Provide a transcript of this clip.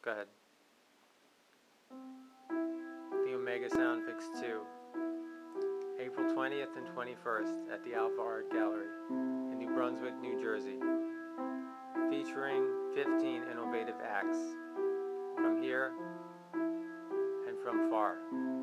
Go ahead. The Omega Sound Fix 2. April 20th and 21st at the Alpha Art Gallery in New Brunswick, New Jersey. Featuring 15 innovative acts from here and from far.